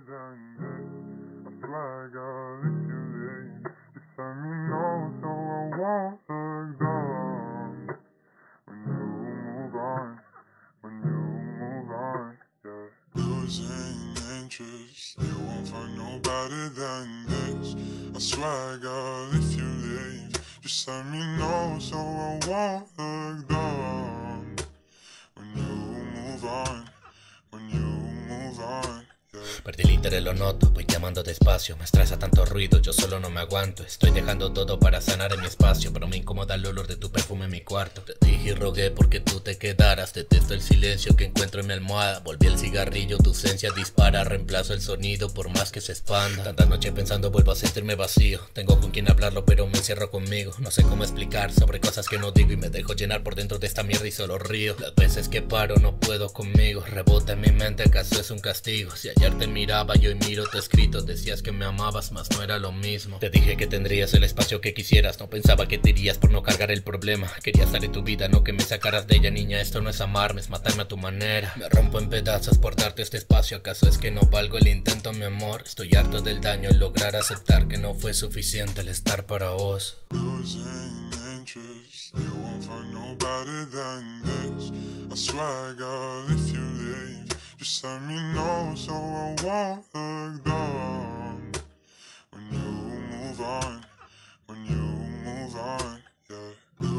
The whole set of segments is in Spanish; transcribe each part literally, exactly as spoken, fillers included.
than this. I swear, girl, if you leave, just let me know so I won't look down. When you move on, when you move on, yeah. Losing interest, you won't find nobody than this. I swear, girl, if you leave, just let me know so I won't look down. When you move on, when you move on. Perdí el interés, lo noto, voy llamando despacio. Me estresa tanto ruido, yo solo no me aguanto. Estoy dejando todo para sanar en mi espacio, pero me incomoda el olor de tu perfume en mi cuarto. Te dije y rogué porque tú te quedaras. Detesto el silencio que encuentro en mi almohada. Volví el cigarrillo, tu ausencia dispara. Reemplazo el sonido por más que se expanda. Tantas noches pensando vuelvo a sentirme vacío. Tengo con quien hablarlo pero me encierro conmigo. No sé cómo explicar sobre cosas que no digo y me dejo llenar por dentro de esta mierda y solo río. Las veces que paro no puedo conmigo. Rebota en mi mente, ¿acaso es un castigo? Si ayer te miraba y hoy miro tu escrito. Decías que me amabas, mas no era lo mismo. Te dije que tendrías el espacio que quisieras. No pensaba que te irías por no cargar el problema. Quería estar en tu vida, no que me sacaras de ella. Niña, esto no es amarme, es matarme a tu manera. Me rompo en pedazos por darte este espacio. ¿Acaso es que no valgo el intento, mi amor? Estoy harto del daño en lograr aceptar que no fue suficiente el estar para vos. Losing interest, you won't find nobody than this. I swear, girl, if you leave, just let me know so I won't look down. When you move on, when you move on, yeah.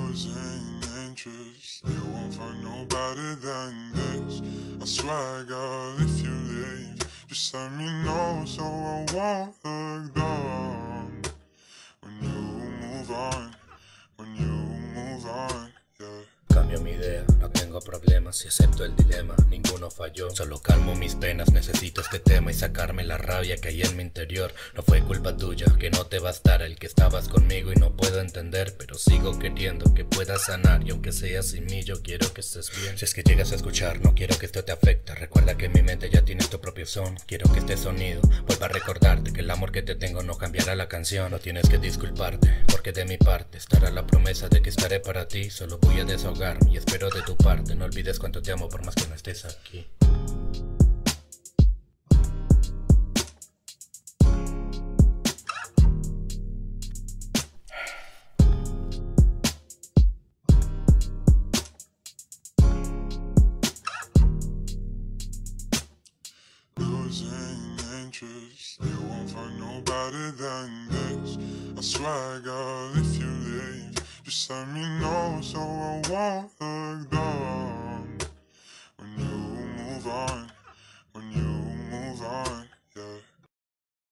Losing interest, you won't find nobody than this. I swear, girl, if you leave, just let me know so I won't look down. When you move on, when you move on, yeah. Cambio mi idea, no tengo problemas y acepto el dilema, ninguno falló. Solo calmo mis penas, necesito este tema y sacarme la rabia que hay en mi interior. No fue culpa tuya, que no te bastara el que estabas conmigo y no puedo entender, pero sigo queriendo que puedas sanar y aunque sea sin mí yo quiero que estés bien. Si es que llegas a escuchar, no quiero que esto te afecte. Recuerda que en mi mente ya tienes tu propio son. Quiero que este sonido vuelva a recordarte que el amor que te tengo no cambiará la canción. No tienes que disculparte, porque de mi parte estará la promesa de que estaré para ti. Solo voy a desahogarme y espero de tu parte. No olvides cuánto te amo por más que no estés aquí. Losing interest, you won't find nobody than this. I swear, girl, if you leave, just let me know so I won't look down. When you move on,